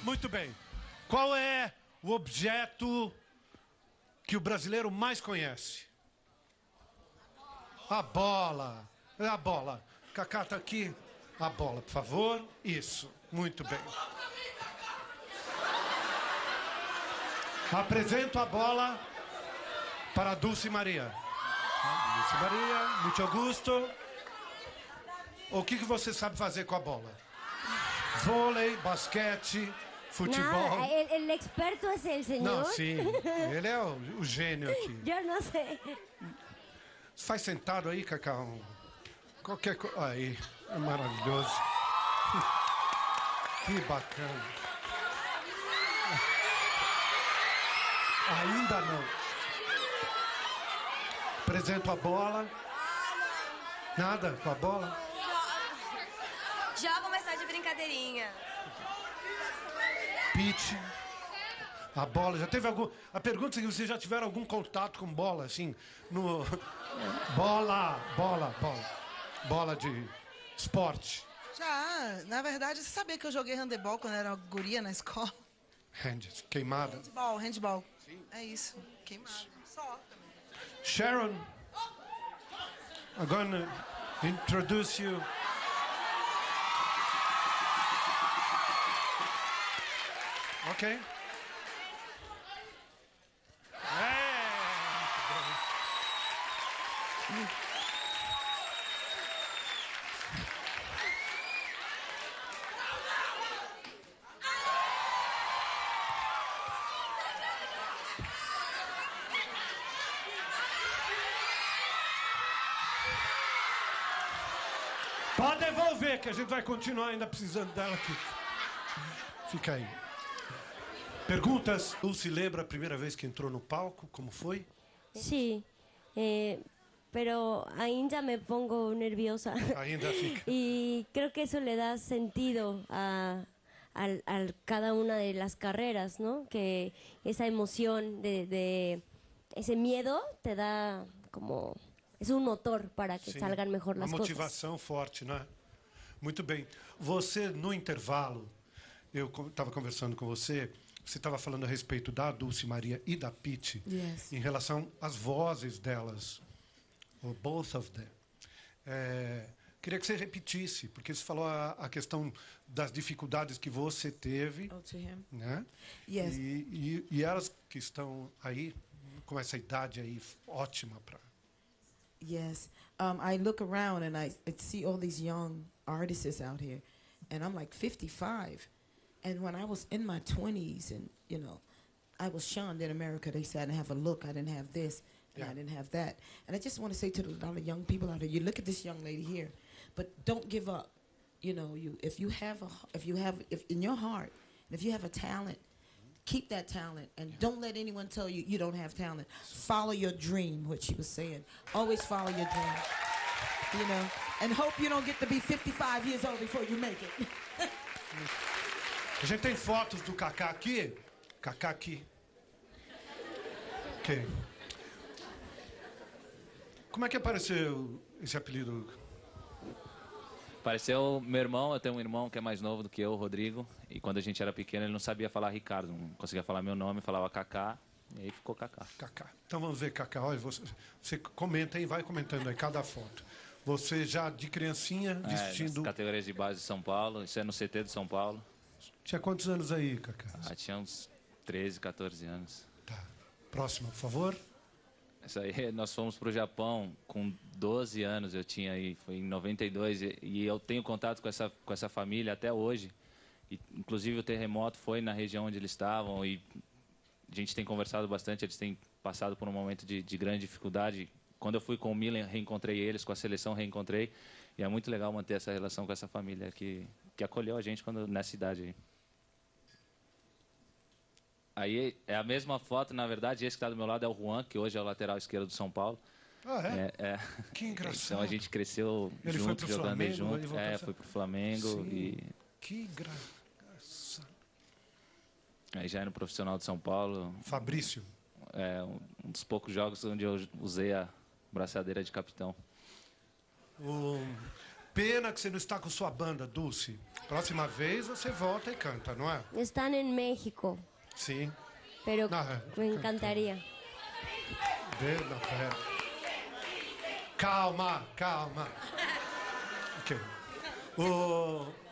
Muito bem. Qual é o objeto que o brasileiro mais conhece? A bola. É a bola. Cacá tá aqui. A bola, por favor. Isso. Muito bem. Apresento a bola para a Dulce Maria. Dulce Maria, muito gosto. O que você sabe fazer com a bola? Vôlei, basquete, futebol. Nada, el experto es el señor. Não, sim. Ele é o gênio aqui. Yo no sé. Faz sentado aí, Cacá. Qualquer coisa. Aí, é maravilhoso. Que bacana. Ainda não. Apresento a bola. Nada com a bola? Já vou começar de brincadeirinha. Pitch. A bola. Já teve algum... A pergunta é se vocês já tiveram algum contato com bola, assim, no... Bola Bola de esporte. Já, na verdade, você sabia que eu joguei handebol quando era guria na escola? Queimada. Handball. Sim. É isso, queimada. Só. Sharon, I'm gonna introduce you. Ok. Pode devolver, que a gente vai continuar ainda precisando dela aqui. Fica aí. Perguntas? Você lembra a primeira vez que entrou no palco? Como foi? Sí, pero ainda me pongo nerviosa. Ainda fica. Y creo que eso le da sentido a cada una de las carreras, ¿no? Que esa emoción de ese miedo te da como... Es um motor para que salgan mejor las uma cosas. motivação forte, né? Muito bem. Você, no intervalo, eu estava conversando com você, você estava falando a respeito da Dulce Maria e da Pitty, Yes. em relação às vozes delas, or both of them. Queria que você repetisse, porque você falou a questão das dificuldades que você teve, Oh, to him? né? Yes. E elas que estão aí, com essa idade aí ótima para... Yes. I look around and I see all these young artists out here, and I'm like 55. And when I was in my 20s, and you know, I was shunned in America. They said I didn't have a look, I didn't have this, and I didn't have that. And I just want to say to a lot of young people out there, you look at this young lady here, but don't give up. You know, if in your heart, if you have a talent, keep that talent, and don't let anyone tell you you don't have talent. Follow your dream, what she was saying. Always follow your dream, you know, and hope you don't get to be 55 years old before you make it. A gente tem fotos do Cacá aqui. Cacá aqui. Ok. Como é que apareceu esse apelido? Apareceu meu irmão, eu tenho um irmão que é mais novo do que eu, o Rodrigo, e quando a gente era pequeno ele não sabia falar Ricardo, não conseguia falar meu nome, falava Cacá, e aí ficou Cacá. Cacá. Então vamos ver, Cacá. Olha, você comenta aí, vai comentando aí cada foto. Você já de criancinha vestindo... Nas categorias de base de São Paulo, isso é no CT de São Paulo. Tinha quantos anos aí, Cacá? Tinha uns 13, 14 anos. Tá. Próximo, por favor. Isso aí, nós fomos para o Japão com 12 anos, eu tinha aí, foi em 92, e eu tenho contato com essa família até hoje. E, inclusive o terremoto foi na região onde eles estavam e a gente tem conversado bastante, eles têm passado por um momento de grande dificuldade. Quando eu fui com o Milan, reencontrei eles, com a seleção reencontrei, e é muito legal manter essa relação com essa família que acolheu a gente nessa idade aí. Aí é a mesma foto, na verdade, esse que está do meu lado é o Juan, que hoje é o lateral esquerdo do São Paulo. Ah, é? É. Que engraçado. Então a gente cresceu Ele junto, foi pro jogando Flamengo, junto. foi pro Flamengo. Sim. E Que engraçado. aí já é no profissional de São Paulo. Fabrício. É um dos poucos jogos onde eu usei a braçadeira de capitão. Pena que você não está com sua banda, Dulce. Próxima vez você volta e canta, não é? Están en México, Sim. pero No, me encantaría. Não, pera. Calma, calma. Ok.